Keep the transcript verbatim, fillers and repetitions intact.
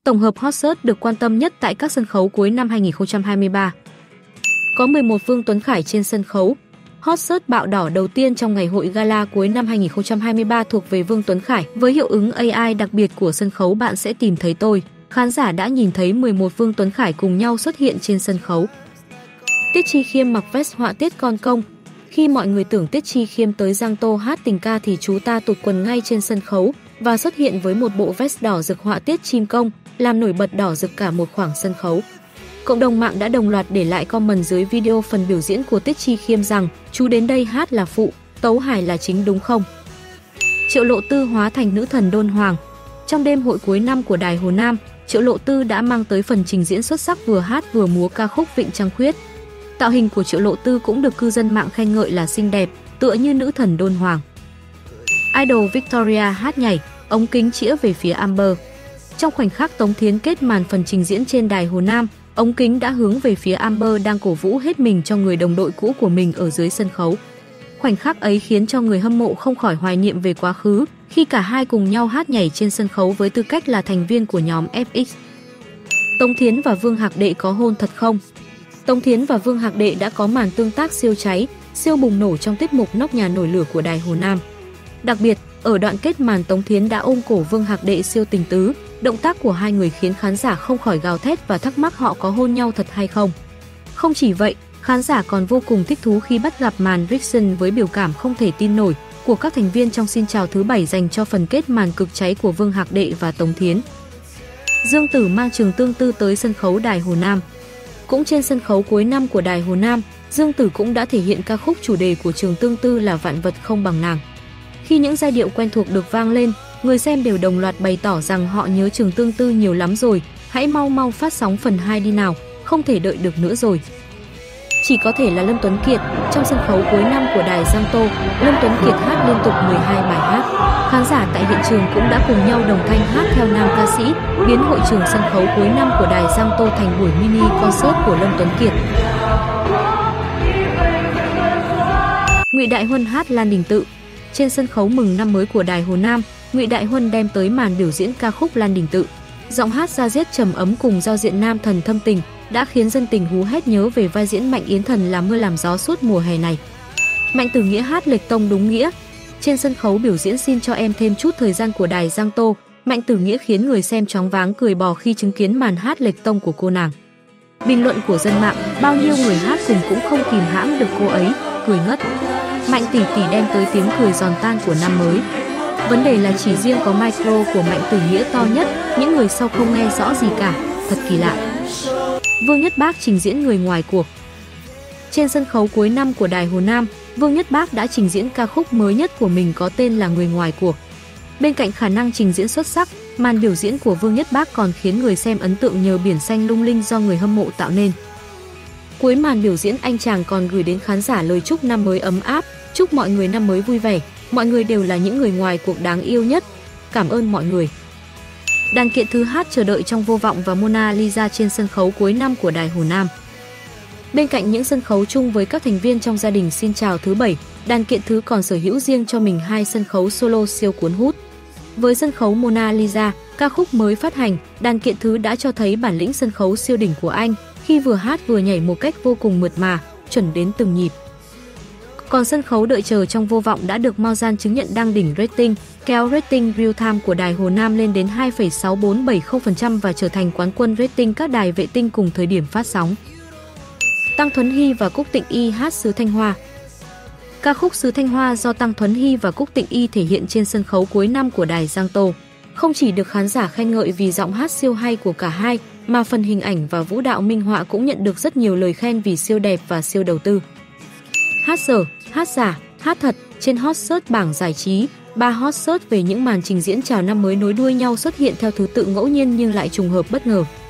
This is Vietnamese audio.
Tổng hợp hot search được quan tâm nhất tại các sân khấu cuối năm hai nghìn không trăm hai mươi ba. Có mười một Vương Tuấn Khải trên sân khấu. Hot search bạo đỏ đầu tiên trong ngày hội gala cuối năm hai nghìn không trăm hai mươi ba thuộc về Vương Tuấn Khải. Với hiệu ứng a i đặc biệt của sân khấu Bạn Sẽ Tìm Thấy Tôi, khán giả đã nhìn thấy mười một Vương Tuấn Khải cùng nhau xuất hiện trên sân khấu. Tiết Chi Khiêm mặc vest họa tiết con công. Khi mọi người tưởng Tiết Chi Khiêm tới Giang Tô hát tình ca thì chú ta tụt quần ngay trên sân khấu và xuất hiện với một bộ vest đỏ rực họa tiết chim công, làm nổi bật đỏ rực cả một khoảng sân khấu. Cộng đồng mạng đã đồng loạt để lại comment dưới video phần biểu diễn của Tiết Chi Khiêm rằng chú đến đây hát là phụ, tấu hài là chính đúng không? Triệu Lộ Tư hóa thành nữ thần đôn hoàng. Trong đêm hội cuối năm của Đài Hồ Nam, Triệu Lộ Tư đã mang tới phần trình diễn xuất sắc vừa hát vừa múa ca khúc Vịnh Trăng Khuyết. Tạo hình của Triệu Lộ Tư cũng được cư dân mạng khen ngợi là xinh đẹp, tựa như nữ thần đôn hoàng. Idol Victoria hát nhảy, ống kính chĩa về phía Amber. Trong khoảnh khắc Tống Thiến kết màn phần trình diễn trên Đài Hồ Nam, ống kính đã hướng về phía Amber đang cổ vũ hết mình cho người đồng đội cũ của mình ở dưới sân khấu. Khoảnh khắc ấy khiến cho người hâm mộ không khỏi hoài niệm về quá khứ, khi cả hai cùng nhau hát nhảy trên sân khấu với tư cách là thành viên của nhóm ép ích. Tống Thiến và Vương Hạc Đệ có hôn thật không? Tống Thiến và Vương Hạc Đệ đã có màn tương tác siêu cháy, siêu bùng nổ trong tiết mục Nóc Nhà Nổi Lửa của Đài Hồ Nam. Đặc biệt, ở đoạn kết màn Tống Thiến đã ôm cổ Vương Hạc Đệ siêu tình tứ, động tác của hai người khiến khán giả không khỏi gào thét và thắc mắc họ có hôn nhau thật hay không. Không chỉ vậy, khán giả còn vô cùng thích thú khi bắt gặp màn reaction với biểu cảm không thể tin nổi của các thành viên trong Xin Chào Thứ Bảy dành cho phần kết màn cực cháy của Vương Hạc Đệ và Tống Thiến. Dương Tử mang Trường Tương Tư tới sân khấu Đài Hồ Nam. Cũng trên sân khấu cuối năm của Đài Hồ Nam, Dương Tử cũng đã thể hiện ca khúc chủ đề của Trường Tương Tư là Vạn Vật Không Bằng Nàng. Khi những giai điệu quen thuộc được vang lên, người xem đều đồng loạt bày tỏ rằng họ nhớ Trường Tương Tư nhiều lắm rồi, hãy mau mau phát sóng phần hai đi nào, không thể đợi được nữa rồi. Chỉ có thể là Lâm Tuấn Kiệt, trong sân khấu cuối năm của Đài Giang Tô, Lâm Tuấn Kiệt hát liên tục mười hai bài hát. Khán giả tại hiện trường cũng đã cùng nhau đồng thanh hát theo nam ca sĩ, biến hội trường sân khấu cuối năm của Đài Giang Tô thành buổi mini concert của Lâm Tuấn Kiệt. Ngụy Đại Huân hát Lan Đình Tự. Trên sân khấu mừng năm mới của Đài Hồ Nam, Ngụy Đại Huân đem tới màn biểu diễn ca khúc Lan Đình Tự. Giọng hát da diết trầm ấm cùng giao diện nam thần thâm tình đã khiến dân tình hú hét nhớ về vai diễn Mạnh Yến Thần làm mưa làm gió suốt mùa hè này. Mạnh Tử Nghĩa hát Lệch Tông đúng nghĩa. Trên sân khấu biểu diễn Xin Cho Em Thêm Chút Thời Gian của Đài Giang Tô, Mạnh Tử Nghĩa khiến người xem choáng váng cười bò khi chứng kiến màn hát lệch tông của cô nàng. Bình luận của dân mạng, bao nhiêu người hát cùng cũng không kìm hãm được cô ấy, cười ngất. Mạnh tỷ tỷ đem tới tiếng cười giòn tan của năm mới. Vấn đề là chỉ riêng có micro của Mạnh Tử Nghĩa to nhất, những người sau không nghe rõ gì cả, thật kỳ lạ. Vương Nhất Bác trình diễn người ngoài cuộc. Trên sân khấu cuối năm của Đài Hồ Nam, Vương Nhất Bác đã trình diễn ca khúc mới nhất của mình có tên là Người Ngoài Cuộc. Bên cạnh khả năng trình diễn xuất sắc, màn biểu diễn của Vương Nhất Bác còn khiến người xem ấn tượng nhờ biển xanh lung linh do người hâm mộ tạo nên. Cuối màn biểu diễn, anh chàng còn gửi đến khán giả lời chúc năm mới ấm áp, chúc mọi người năm mới vui vẻ, mọi người đều là những người ngoài cuộc đáng yêu nhất. Cảm ơn mọi người. Đàn kiện thứ hát chờ đợi trong Vô Vọng và Mona Lisa trên sân khấu cuối năm của Đài Hồ Nam. Bên cạnh những sân khấu chung với các thành viên trong gia đình Xin Chào Thứ Bảy, đàn kiện thứ còn sở hữu riêng cho mình hai sân khấu solo siêu cuốn hút. Với sân khấu Mona Lisa, ca khúc mới phát hành, đàn kiện thứ đã cho thấy bản lĩnh sân khấu siêu đỉnh của anh khi vừa hát vừa nhảy một cách vô cùng mượt mà, chuẩn đến từng nhịp. Còn sân khấu Đợi Chờ trong Vô Vọng đã được Mao Gian chứng nhận đang đỉnh rating, kéo rating real time của Đài Hồ Nam lên đến hai phẩy sáu bốn bảy không phần trăm và trở thành quán quân rating các đài vệ tinh cùng thời điểm phát sóng. Tăng Thuấn Hy và Cúc Tịnh Y hát Xứ Thanh Hoa. Ca khúc Xứ Thanh Hoa do Tăng Thuấn Hy và Cúc Tịnh Y thể hiện trên sân khấu cuối năm của Đài Giang Tô. Không chỉ được khán giả khen ngợi vì giọng hát siêu hay của cả hai, mà phần hình ảnh và vũ đạo minh họa cũng nhận được rất nhiều lời khen vì siêu đẹp và siêu đầu tư. Hát dở, hát giả, hát thật, trên hot search bảng giải trí, ba hot search về những màn trình diễn chào năm mới nối đuôi nhau xuất hiện theo thứ tự ngẫu nhiên nhưng lại trùng hợp bất ngờ.